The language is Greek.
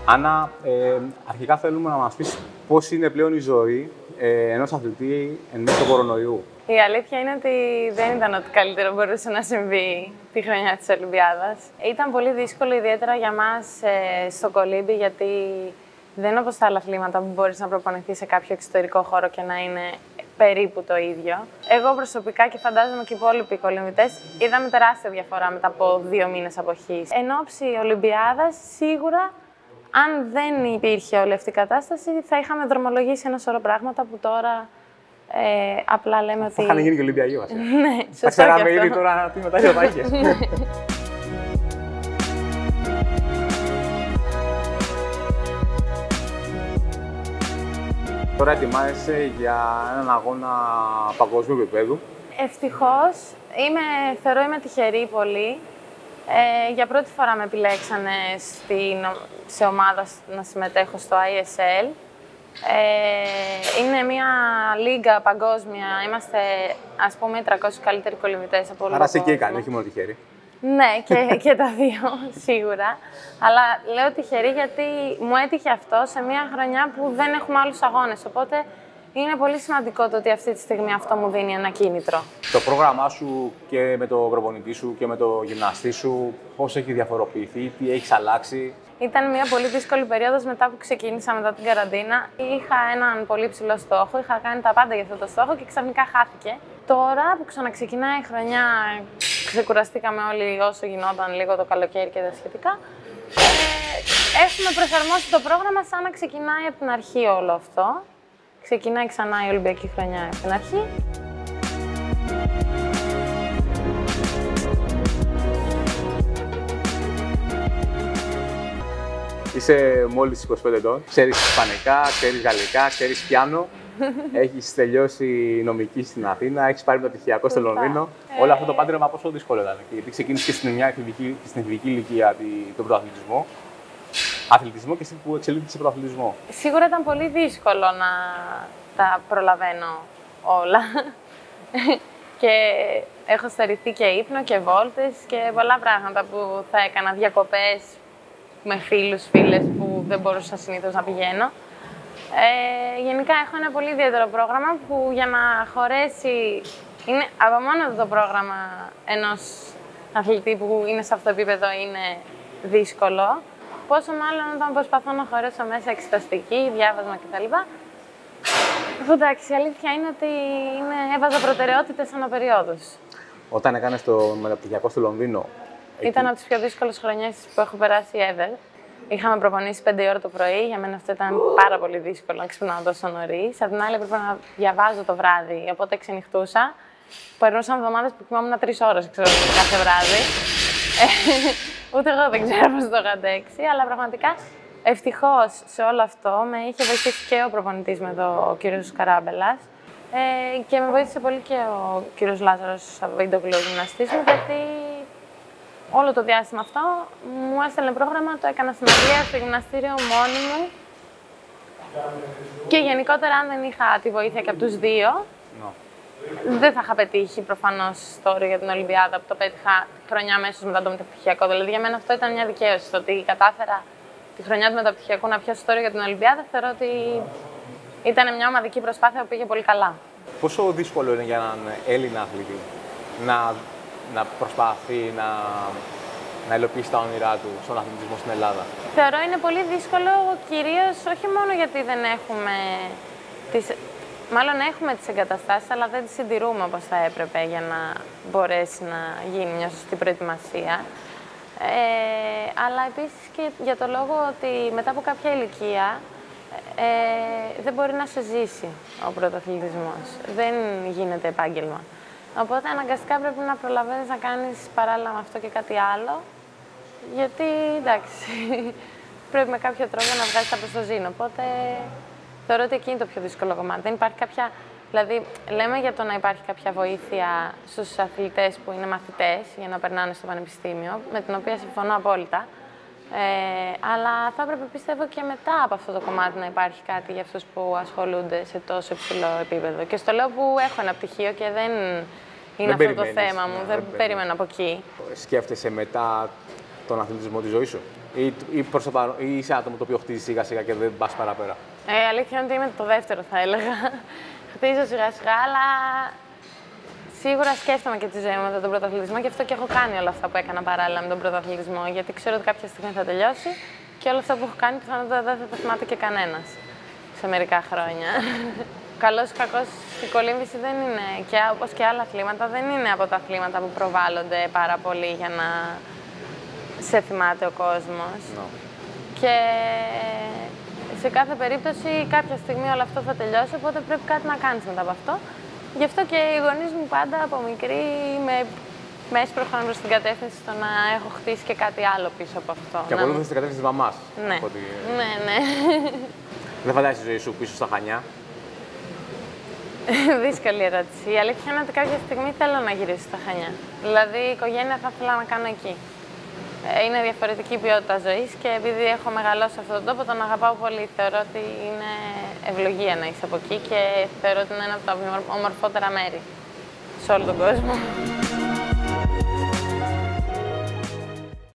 Άννα, αρχικά θέλουμε να μας πεις πώς είναι πλέον η ζωή ενός αθλητή εν μέσω του κορονοϊού. Η αλήθεια είναι ότι δεν ήταν ό,τι καλύτερο μπορούσε να συμβεί τη χρονιά της Ολυμπιάδας. Ήταν πολύ δύσκολο, ιδιαίτερα για μας στο κολύμπι, γιατί δεν είναι όπως τα άλλα αθλήματα που μπορείς να προπονηθείς σε κάποιο εξωτερικό χώρο και να είναι περίπου το ίδιο. Εγώ προσωπικά και φαντάζομαι και οι υπόλοιποι κολυμβητές είδαμε τεράστια διαφορά μετά από 2 μήνες αποχής. Εν όψη Ολυμπιάδας, σίγουρα, αν δεν υπήρχε όλη αυτή η κατάσταση, θα είχαμε δρομολογήσει ένα σωρό πράγματα που τώρα απλά λέμε ότι. Θα είχαν γίνει και Ολυμπιακοί βασικά. Ναι, σωστά. Θα ξέραμε ήδη τώρα τι μετά θα είχες. Τώρα ετοιμάζεσαι για έναν αγώνα παγκοσμίου επίπεδου. Ευτυχώς, θεωρώ είμαι τυχερή πολύ. Για πρώτη φορά με επιλέξανε σε ομάδα να συμμετέχω στο ISL. Είναι μια λίγα παγκόσμια, είμαστε ας πούμε 300 καλύτεροι κολυμβητές από όλο τον κόσμο. Άρα είσαι και ικανή, όχι μόνο τυχερή. Ναι, και τα δύο, σίγουρα. Αλλά λέω τυχερή γιατί μου έτυχε αυτό σε μια χρονιά που δεν έχουμε άλλους αγώνες. Οπότε είναι πολύ σημαντικό το ότι αυτή τη στιγμή αυτό μου δίνει ένα κίνητρο. Το πρόγραμμά σου και με τον προπονητή σου και με τον γυμναστή σου, πώς έχει διαφοροποιηθεί, τι έχεις αλλάξει? Ήταν μια πολύ δύσκολη περίοδος μετά που ξεκίνησα μετά την καραντίνα. Είχα έναν πολύ ψηλό στόχο, είχα κάνει τα πάντα για αυτό το στόχο και ξαφνικά χάθηκε. Τώρα που ξαναξεκινάει η χρονιά, ξεκουραστήκαμε όλοι όσο γινόταν λίγο το καλοκαίρι και τα σχετικά. Έχουμε προσαρμόσει το πρόγραμμα σαν να ξεκινάει από την αρχή όλο αυτό. Ξεκινάει ξανά η Ολυμπιακή χρονιά από την αρχή. Είσαι μόλις 25 ετών, ξέρεις ισπανικά, ξέρεις γαλλικά, ξέρεις πιάνο. Έχεις τελειώσει νομική στην Αθήνα, έχεις πάρει μεταπτυχιακό στο Λονδίνο. Όλο αυτό το πάντρεμα πόσο δύσκολο ήταν? Γιατί ξεκίνησες και στην εφηβική ηλικία τον πρωταθλητισμό. Αθλητισμό και εσύ που εξελίχθηκες σε πρωταθλητισμό. Σίγουρα ήταν πολύ δύσκολο να τα προλαβαίνω όλα. Και έχω στερηθεί και ύπνο και βόλτες και πολλά πράγματα που θα έκανα, διακοπές με φίλες που δεν μπορούσα συνήθως να πηγαίνω. Γενικά έχω ένα πολύ ιδιαίτερο πρόγραμμα που για να χωρέσει, είναι από μόνο το πρόγραμμα ενός αθλητή που είναι σε αυτό το επίπεδο είναι δύσκολο. Πόσο μάλλον όταν προσπαθώ να χωρέσω μέσα εξεταστική, διάβασμα κτλ. Εντάξει, η αλήθεια είναι ότι έβαζα προτεραιότητες αναπεριόδους. Όταν έκανες το μεταπτυχιακό στο Λονδίνο. Ήταν από τις πιο δύσκολες χρονιές που έχω περάσει ever. Είχαμε προπονήσει 5 ώρα το πρωί, για μένα αυτό ήταν πάρα πολύ δύσκολο να ξυπνάω τόσο νωρίς. Απ' την άλλη έπρεπε να διαβάζω το βράδυ, οπότε ξενυχτούσα. Περνούσαν εβδομάδες που κοιμόμουν 3 ώρες, ξέρω, κάθε βράδυ. Ούτε εγώ δεν ξέρω πώς το είχα αντέξει, αλλά πραγματικά ευτυχώς σε όλο αυτό με είχε βοηθήσει και ο προπονητής με ο κύριος Καράμπελας και με βοήθησε πολύ και ο κύριος Λάζαρος Σαββίντογλου, ο γυμναστής μου, γιατί όλο το διάστημα αυτό μου έστελνε πρόγραμμα, το έκανα στην Αγγλία, στο γυμναστήριο μόνη μου. Και γενικότερα, αν δεν είχα τη βοήθεια και από τους δύο, δεν θα είχα πετύχει προφανώς το όριο για την Ολυμπιάδα που το πέτυχα τη χρονιά αμέσως μετά το μεταπτυχιακό. Δηλαδή, για μένα αυτό ήταν μια δικαίωση. Το ότι κατάφερα τη χρονιά του μεταπτυχιακού να πιάσω το όριο για την Ολυμπιάδα, θεωρώ ότι ήταν μια ομαδική προσπάθεια που πήγε πολύ καλά. Πόσο δύσκολο είναι για έναν Έλληνα αθλητή να προσπαθεί να υλοποιήσει τα όνειρά του στον αθλητισμό στην Ελλάδα? Θεωρώ είναι πολύ δύσκολο, κυρίως όχι μόνο γιατί δεν έχουμε μάλλον έχουμε τις εγκαταστάσεις, αλλά δεν τις συντηρούμε όπως θα έπρεπε για να μπορέσει να γίνει μια σωστή προετοιμασία. Αλλά επίσης και για το λόγο ότι μετά από κάποια ηλικία δεν μπορεί να σε ζήσει ο πρωταθλητισμός. Δεν γίνεται επάγγελμα. Οπότε αναγκαστικά πρέπει να προλαβαίνεις να κάνεις παράλληλα με αυτό και κάτι άλλο, γιατί εντάξει, πρέπει με κάποιο τρόπο να βγάζεις τα προς το ζήν. Οπότε θεωρώ ότι εκεί είναι το πιο δύσκολο κομμάτι. Δεν υπάρχει κάποια, δηλαδή λέμε για το να υπάρχει κάποια βοήθεια στους αθλητές που είναι μαθητές για να περνάνε στο πανεπιστήμιο, με την οποία συμφωνώ απόλυτα. Αλλά θα έπρεπε, πιστεύω, και μετά από αυτό το κομμάτι να υπάρχει κάτι για αυτούς που ασχολούνται σε τόσο υψηλό επίπεδο. Και στο λέω που έχω ένα πτυχίο και δεν είναι αυτό το θέμα μου, δεν περιμένω από εκεί. Σκέφτεσαι μετά τον αθλητισμό τη ζωή σου, ή είσαι άτομο το οποίο χτίζει σιγά-σιγά και δεν πα παραπέρα? Αλήθεια είναι ότι είμαι το δεύτερο, θα έλεγα. Χτίζω σιγά-σιγά, αλλά σίγουρα σκέφτομαι και τη ζωή μου με τον πρωταθλητισμό και αυτό και έχω κάνει όλα αυτά που έκανα παράλληλα με τον πρωταθλητισμό. Γιατί ξέρω ότι κάποια στιγμή θα τελειώσει και όλα αυτά που έχω κάνει πιθανότατα δεν θα τα θυμάται και κανένα σε μερικά χρόνια. Καλός ή κακός, η κολύμβηση δεν είναι, και όπως και άλλα αθλήματα, δεν είναι από τα αθλήματα που προβάλλονται πάρα πολύ για να σε θυμάται ο κόσμος. Και σε κάθε περίπτωση κάποια στιγμή όλο αυτό θα τελειώσει, οπότε πρέπει κάτι να κάνεις μετά από αυτό. Γι' αυτό και οι γονείς μου πάντα από μικρή με έσπρωχαν προς την κατεύθυνση στο να έχω χτίσει και κάτι άλλο πίσω από αυτό. Και ακολούθησες την κατεύθυνση της μαμάς. Ναι. Ναι. Δεν φαντάζεσαι τη ζωή σου πίσω στα Χανιά? Δύσκολη ερώτηση. Η αλήθεια είναι ότι κάποια στιγμή θέλω να γυρίσω στα Χανιά. Δηλαδή, η οικογένεια θα ήθελα να κάνω εκεί. Είναι διαφορετική ποιότητα ζωής και επειδή έχω μεγαλώσει σε αυτόν τον τόπο, τον αγαπάω πολύ. Θεωρώ ότι είναι ευλογία να είσαι από εκεί και θεωρώ ότι είναι ένα από τα ομορφότερα μέρη σε όλο τον κόσμο.